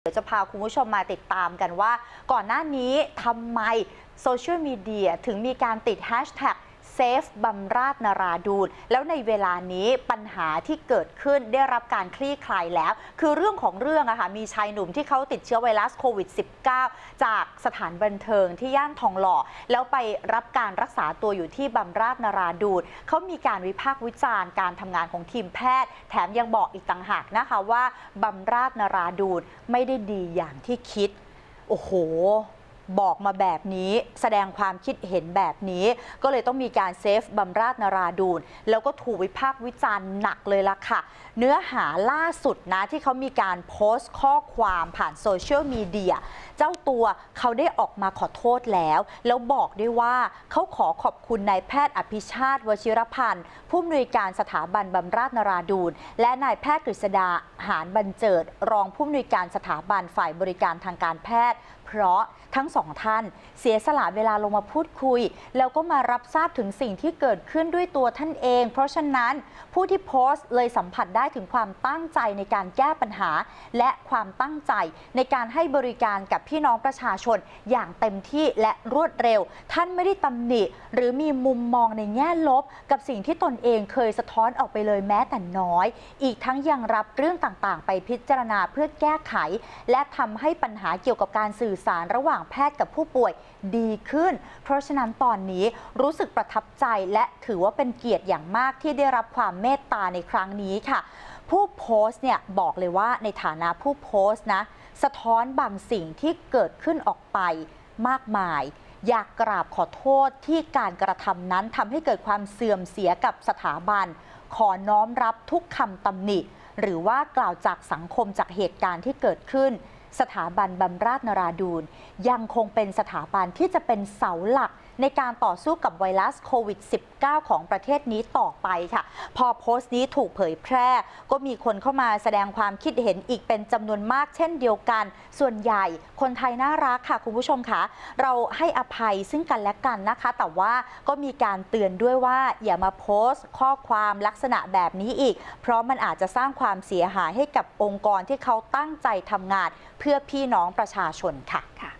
เดี๋ยวจะพาคุณผู้ชมมาติดตามกันว่าก่อนหน้านี้ทำไมโซเชียลมีเดียถึงมีการติดแฮชแท็กเซฟบำราศนราดูนแล้วในเวลานี้ปัญหาที่เกิดขึ้นได้รับการคลี่คลายแล้วคือเรื่องของเรื่องอะค่ะมีชายหนุ่มที่เขาติดเชื้อไวรัสโควิด -19 จากสถานบันเทิงที่ย่านทองหล่อแล้วไปรับการรักษาตัวอยู่ที่บำราศนราดูนเขามีการวิพากษ์วิจารณ์การทำงานของทีมแพทย์แถมยังบอกอีกต่างหากนะคะว่าบำราศนราดูนไม่ได้ดีอย่างที่คิดโอ้โหบอกมาแบบนี้แสดงความคิดเห็นแบบนี้ก็เลยต้องมีการเซฟบำราศนราดูนแล้วก็ถูกวิพากษ์วิจารณ์หนักเลยล่ะค่ะเนื้อหาล่าสุดนะที่เขามีการโพสต์ข้อความผ่านโซเชียลมีเดียเจ้าตัวเขาได้ออกมาขอโทษแล้วบอกด้วยว่าเขาขอบคุณนายแพทย์อภิชาติวชิรพันธ์ผู้อำนวยการสถาบันบำราศนราดูนและนายแพทย์กฤษดาหานบรรเจิดรองผู้อำนวยการสถาบันฝ่ายบริการทางการแพทย์เพราะทั้งสองท่านเสียสละเวลาลงมาพูดคุยแล้วก็มารับทราบถึงสิ่งที่เกิดขึ้นด้วยตัวท่านเองเพราะฉะนั้นผู้ที่โพสต์เลยสัมผัสได้ถึงความตั้งใจในการแก้ปัญหาและความตั้งใจในการให้บริการกับพี่น้องประชาชนอย่างเต็มที่และรวดเร็วท่านไม่ได้ตำหนิหรือมีมุมมองในแง่ลบกับสิ่งที่ตนเองเคยสะท้อนออกไปเลยแม้แต่น้อยอีกทั้งยังรับเรื่องต่างๆไปพิจารณาเพื่อแก้ไขและทำให้ปัญหาเกี่ยวกับการสื่อสารระหว่างแพทย์กับผู้ป่วยดีขึ้นเพราะฉะนั้นตอนนี้รู้สึกประทับใจและถือว่าเป็นเกียรติอย่างมากที่ได้รับความเมตตาในครั้งนี้ค่ะผู้โพสต์เนี่ยบอกเลยว่าในฐานะผู้โพสต์นะสะท้อนบางสิ่งที่เกิดขึ้นออกไปมากมายอยากกราบขอโทษที่การกระทำนั้นทำให้เกิดความเสื่อมเสียกับสถาบันขอน้อมรับทุกคำตำหนิหรือว่ากล่าวจากสังคมจากเหตุการณ์ที่เกิดขึ้นสถาบันบำราศนราดูนยังคงเป็นสถาบันที่จะเป็นเสาหลักในการต่อสู้กับไวรัสโควิด -19 ของประเทศนี้ต่อไปค่ะพอโพสต์นี้ถูกเผยแพร่ก็มีคนเข้ามาแสดงความคิดเห็นอีกเป็นจำนวนมากเช่นเดียวกันส่วนใหญ่คนไทยน่ารักค่ะคุณผู้ชมคะเราให้อภัยซึ่งกันและกันนะคะแต่ว่าก็มีการเตือนด้วยว่าอย่ามาโพสต์ข้อความลักษณะแบบนี้อีกเพราะมันอาจจะสร้างความเสียหายให้กับองค์กรที่เขาตั้งใจทำงานเพื่อพี่น้องประชาชนค่ะ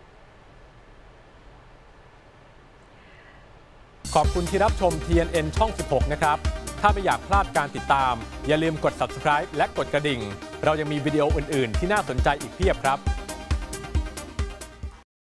ขอบคุณที่รับชม TNN ช่อง 16 นะครับถ้าไม่อยากพลาดการติดตามอย่าลืมกด Subscribe และกดกระดิ่งเรายังมีวิดีโออื่น ๆ ที่น่าสนใจอีกเพียบครับ